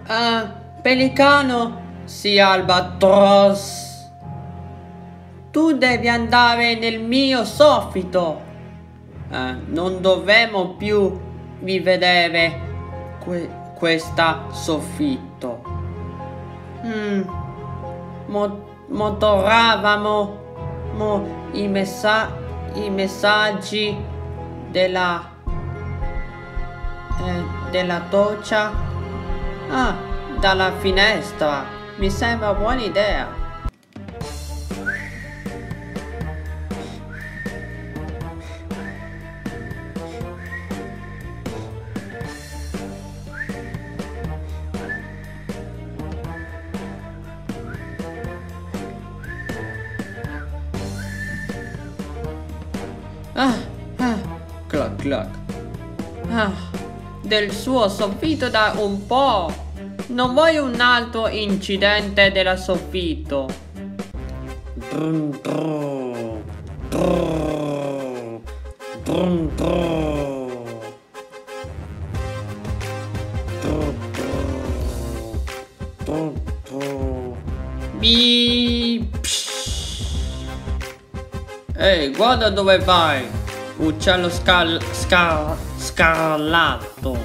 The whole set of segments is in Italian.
Pelicano, sì, Albatros. Tu devi andare nel mio soffitto. Non dovremo più rivedere questa soffitto. Motoravamo i messaggi della doccia dalla finestra. Mi sembra buona idea. Clac clac. Del suo soffitto da un po'. Non vuoi un altro incidente della soffitto? Brum, brum, brum, brum, brum. Brum, brum. Beep. Ehi, guarda dove vai, uccello scarlatto.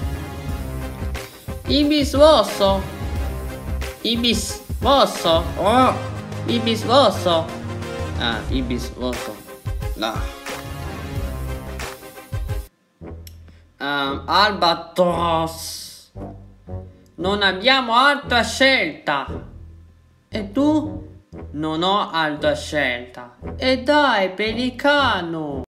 Ibis rosso. Ibis rosso. Oh, ibis rosso. Ibis rosso. Albatros. Non abbiamo altra scelta. E tu? Non ho altra scelta. E dai, Pelicano!